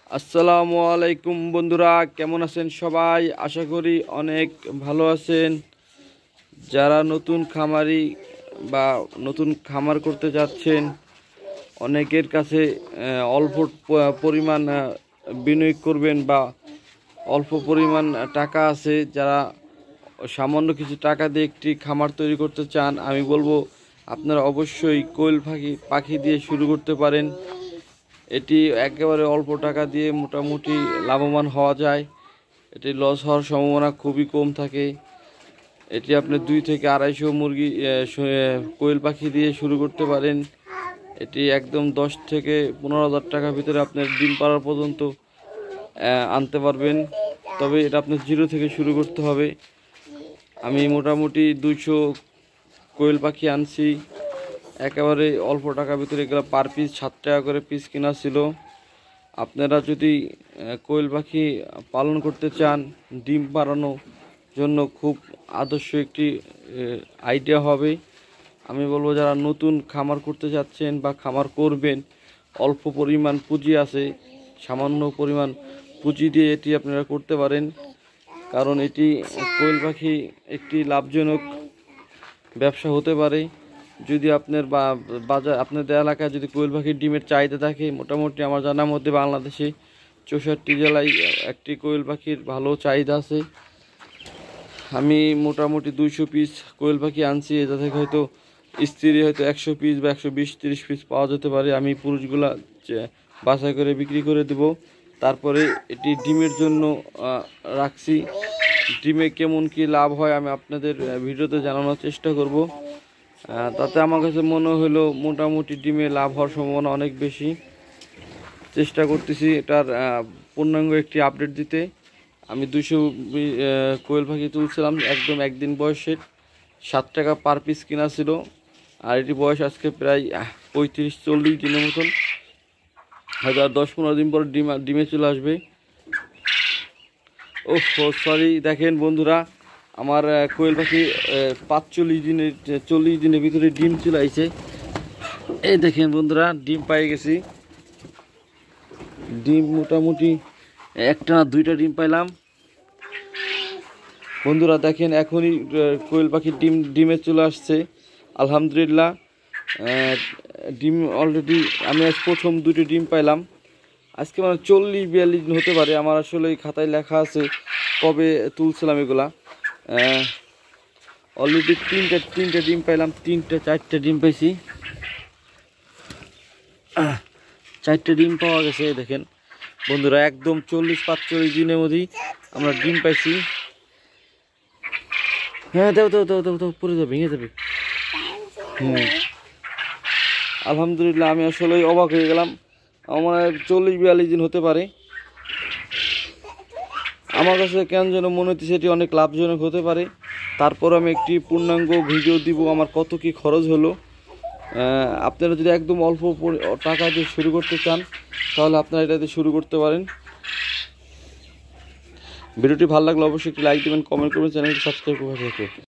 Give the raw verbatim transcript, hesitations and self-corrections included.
আসসালামু আলাইকুম বন্ধুরা, কেমন আছেন সবাই? আশা করি অনেক ভালো আছেন। যারা নতুন খামারি বা নতুন খামার করতে যাচ্ছেন, অনেকের কাছে অল্প পরিমাণ বিনিয়োগ করবেন বা অল্প পরিমাণ টাকা আছে, যারা সামান্য কিছু টাকা দিয়ে একটি খামার তৈরি করতে চান, আমি বলবো আপনারা অবশ্যই কোয়েল পাখি পাখি দিয়ে শুরু করতে পারেন। এটি একেবারে অল্প টাকা দিয়ে মোটামুটি লাভবান হওয়া যায়। এটি লস হওয়ার সম্ভাবনা খুবই কম থাকে। এটি আপনি দুই থেকে আড়াইশো মুরগি কোয়েল পাখি দিয়ে শুরু করতে পারেন। এটি একদম দশ থেকে পনেরো হাজার টাকার ভিতরে আপনার ডিম পাড়ার পর্যন্ত আনতে পারবেন। তবে এটা আপনার জিরো থেকে শুরু করতে হবে। আমি মোটামুটি দুইশো কোয়েল পাখি আনছি, একেবারে অল্প টাকার ভিতরে। এগুলো পার পিস সাত টাকা করে পিস কেনা ছিল। আপনারা যদি কোয়েল পাখি পালন করতে চান, ডিম পাড়ানোর জন্য খুব আদর্শ একটি আইডিয়া হবে। আমি বলবো যারা নতুন খামার করতে যাচ্ছেন বা খামার করবেন, অল্প পরিমাণ পুঁজি আছে, সামান্য পরিমাণ পুঁজি দিয়ে এটি আপনারা করতে পারেন। কারণ এটি কোয়েল পাখি একটি লাভজনক ব্যবসা হতে পারে। যদি আপনার বা বাজার আপনাদের এলাকায় যদি কোয়েল পাখির ডিমের চাহিদা থাকে, মোটামুটি আমার জানার মধ্যে বাংলাদেশে চৌষট্টি জেলায় একটি কোয়েল পাখির ভালো চাহিদা আছে। আমি মোটামুটি দুইশো পিস কোয়েল পাখি আনছি। এটা থেকে হয়তো স্ত্রী হয়তো একশো পিস বা একশো বিশ তিরিশ পিস পাওয়া যেতে পারে। আমি পুরুষগুলা বাছাই করে বিক্রি করে দেব। তারপরে এটি ডিমের জন্য রাখছি। ডিমে কেমন কি লাভ হয় আমি আপনাদের ভিডিওতে জানানোর চেষ্টা করব। তাতে আমার কাছে মনে হলো মোটামুটি ডিমে লাভ হওয়ার সম্ভাবনা অনেক বেশি। চেষ্টা করতেছি এটার পূর্ণাঙ্গ একটি আপডেট দিতে। আমি দুশো কোয়েল পাখি তুলছিলাম, একদম একদিন বয়সের, সাত টাকা পার পিস কিনা ছিল। আর এটি বয়স আজকে প্রায় পঁয়ত্রিশ চল্লিশ দিনের মতন, হয়তো আর দশ পনেরো দিন পর ডিম ডিমে চলে আসবে। ও সরি, দেখেন বন্ধুরা, আমার কোয়েল পাখি পাঁচচল্লিশ দিনের চল্লিশ দিনের ভিতরে ডিম চলে আসছে। এই দেখেন বন্ধুরা, ডিম পাই গেছি। ডিম মোটামুটি একটা না দুইটা ডিম পাইলাম। বন্ধুরা দেখেন, এখনই কোয়েল পাখির ডিম ডিমে চলে আসছে, আলহামদুলিল্লাহ। ডিম অলরেডি আমি আজ প্রথম দুটো ডিম পাইলাম। আজকে মানে চল্লিশ বিয়াল্লিশ দিন হতে পারে। আমার আসলে এই খাতায় লেখা আছে কবে তুলছিলাম এগুলা। অলরেডি তিনটা তিনটা ডিম পাইলাম, তিনটা চারটে ডিম পাইছি, চারটে ডিম পাওয়া গেছে। দেখেন বন্ধুরা, একদম চল্লিশ পাঁচচল্লিশ দিনের মধ্যেই আমরা ডিম পাইছি। হ্যাঁ দাও দাও দাও দাও দাও, পড়ে যাবে, ভেঙে যাবে। হুম, আলহামদুলিল্লাহ, আমি আসলে অবাক হয়ে গেলাম। আমার চল্লিশ বিয়াল্লিশ দিন হতে পারে। আমার কাছে কেন যেন মনে হচ্ছে সেটি অনেক লাভজনক হতে পারে। তারপর আমি একটি পূর্ণাঙ্গ ভিডিও দিব আমার কত কি খরচ হলো। আপনারা যদি একদম অল্প টাকা দিয়ে শুরু করতে চান, তাহলে আপনারা এটাতে শুরু করতে পারেন। ভিডিওটি ভালো লাগলে অবশ্যই একটি লাইক দেবেন, কমেন্ট করবেন, চ্যানেলটি সাবস্ক্রাইব করে রাখবেন।